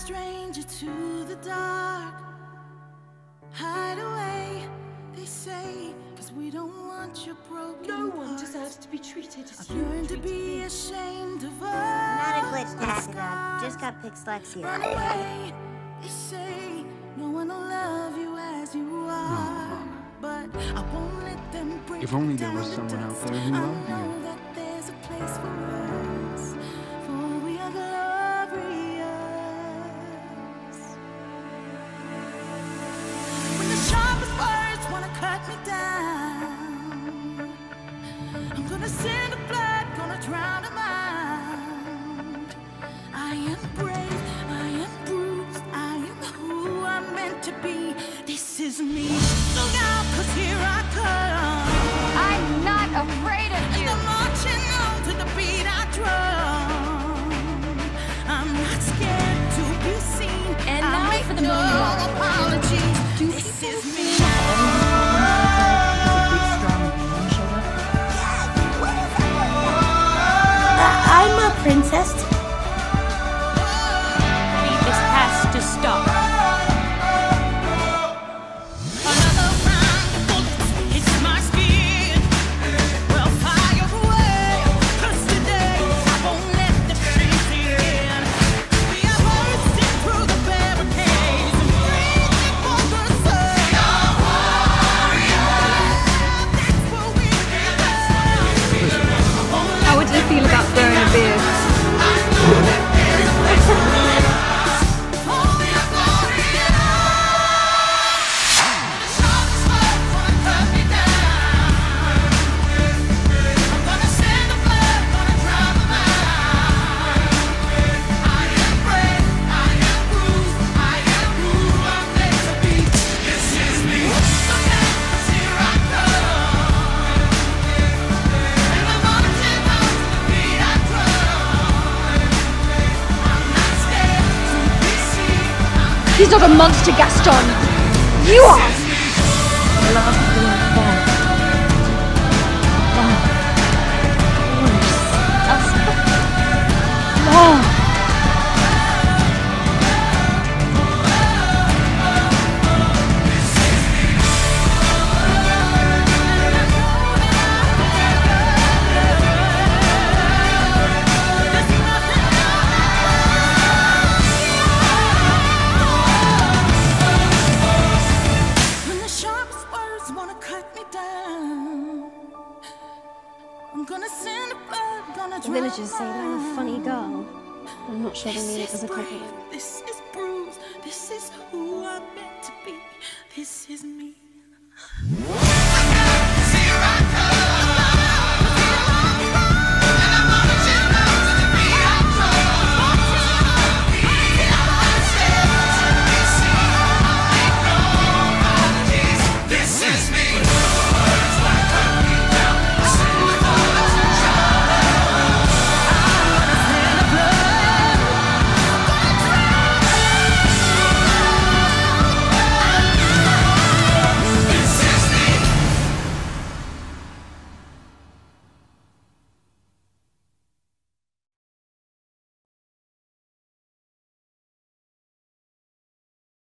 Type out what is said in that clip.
stranger to the dark. Hide away, they say, 'cause we don't want your broken No one heart. deserves to be treated as I've you learned to treated be me. ashamed of Not a us. glitch, Tassadon. Just got dyslexia. Run away, they say, no one will love you as you are. But I won't let them break If only there down was the someone out dust. there who I loved know you. that there's a place for us, for we are glorious. When the sharpest words wanna cut me down, I'm gonna send the blood, gonna drown a mind. I am brave, I am bruised, I am who I'm meant to be. This is me. Look out, 'cause here I come. I'm not afraid of And you. I'm marching on to the beat I drum. I'm not scared to be seen. And I now make for the no $1 million. apologies. Do This people is me. I'm a princess. This has to stop. Another round of bullets hits my skin. Well, fire away, 'cause today I won't let the shit in. We are bursting through the barricades and reaching for the sun. That's what we do. How would you feel about growing a beard? He's not a monster, Gaston. You are. Love will fall. Love. When the sharpest words wanna cut me down, I'm gonna send the blood, gonna The villagers say that I'm a funny girl. I'm not sure they mean it as a compliment. This is bruised. This is who I'm meant to be. This is me.